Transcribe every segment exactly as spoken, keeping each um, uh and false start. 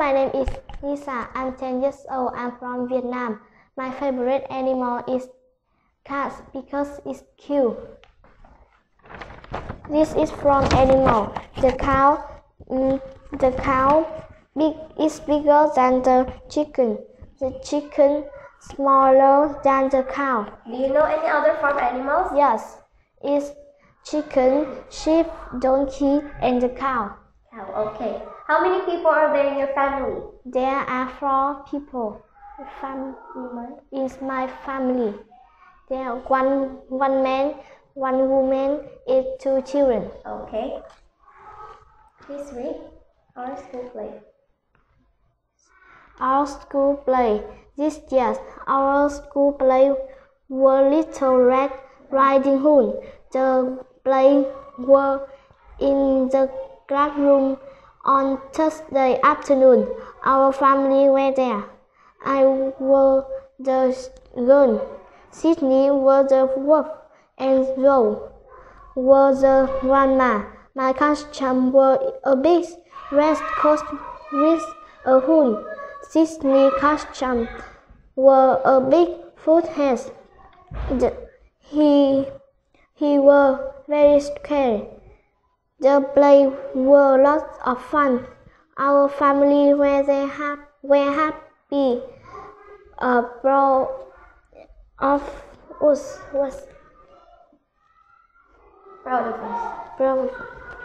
my name is Lisa. I'm ten years old. I'm from Vietnam. My favorite animal is cat because it's cute. This is from animal. The cow, mm, the cow big, is bigger than the chicken. The chicken smaller than the cow. Do you know any other farm animals? Yes, it's chicken, sheep, donkey, and the cow. Cow, okay. How many people are there in your family? There are four people. Fam is my family. There are one one man, one woman, and two children. Okay. Please read. Our school play. Our school play. This year, our school play were Little Red Riding Hood. The play were in the classroom on Thursday afternoon. Our family were there. I was the girl. Sydney was the wolf, and Rose was the grandma. My costume was a big red coat with a hood. Sydney's costume was a big foot hat. He he was very scared. The play were lots of fun. Our family were there ha were happy. Uh, proud of us was Proud of us. proud of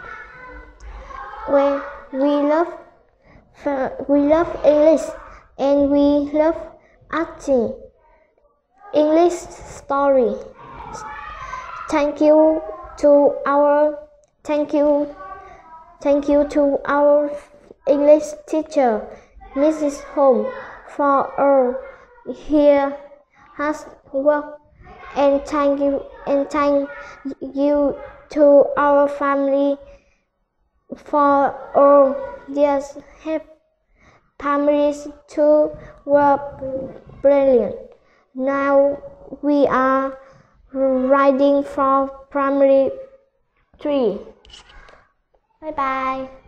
Well, we love we love English and we love acting. English story. Thank you to our thank you thank you to our English teacher, Missus Home, for all her hard work, and thank you and thank you to our family for all their help. Families too were brilliant. Now we are riding for primary three. Bye bye.